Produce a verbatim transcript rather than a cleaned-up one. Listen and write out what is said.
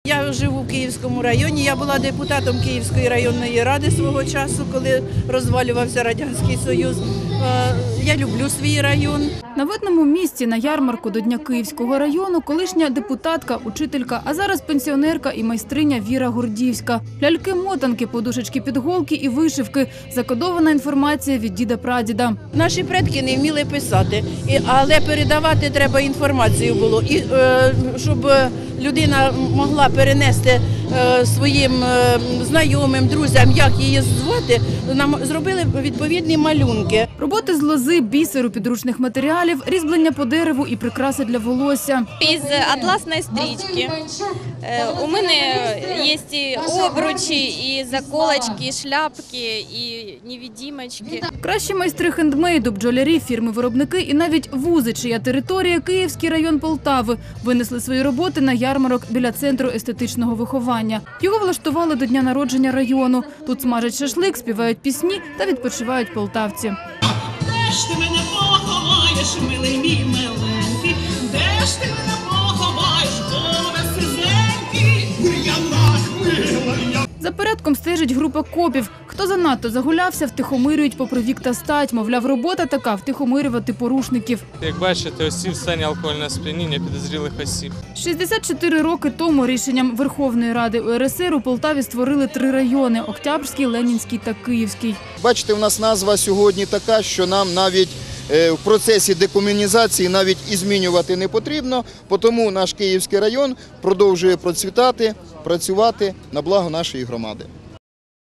Я живу в Київському районі, я була депутатом Київської районної ради свого часу, коли розвалювався Радянський Союз. Я люблю свій район. На видному місці на ярмарку до Дня Київського району колишня депутатка, учителька, а зараз пенсіонерка і майстриня Віра Гордіївська. Ляльки-мотанки, подушечки-підголки і вишивки. Закодована інформація від діда-прадіда. Наші предки не вміли писати, але передавати треба інформацію було. І щоб людина могла перенести своїм знайомим, друзям, як її звати, нам зробили відповідні малюнки. Роботи з лози, бісеру, підручних матеріалів, різьблення по дереву і прикраси для волосся. Із атласної стрічки. У мене є і обручі, і заколочки, і шляпки, і невидимочки. Кращі майстри хендмейду, бджолярі, фірми-виробники і навіть вузи, чия територія – Київський район Полтави, винесли свої роботи на ярмарок біля центру естетичного виховання. Його влаштували до дня народження району. Тут смажать шашлик, співають пісні та відпочивають полтавці. Де ж ти мене поховаєш, милий мій миленький? Де ж ти мене поховаєш, голове сизенький? Я нахмила. За порядком стежить група копів. Хто занадто загулявся, втихомирюють попри вік та стать. Мовляв, робота така – втихомирювати порушників. Як бачите, осіб в стані алкогольного сп'яніння підозрілих осіб. шістдесят чотири роки тому рішенням Верховної Ради У Ер Ес Ер у Полтаві створили три райони – Октябрський, Ленінський та Київський. Бачите, у нас назва сьогодні така, що нам навіть в процесі декомунізації навіть і змінювати не потрібно, тому наш Київський район продовжує процвітати, працювати на благо нашої громади.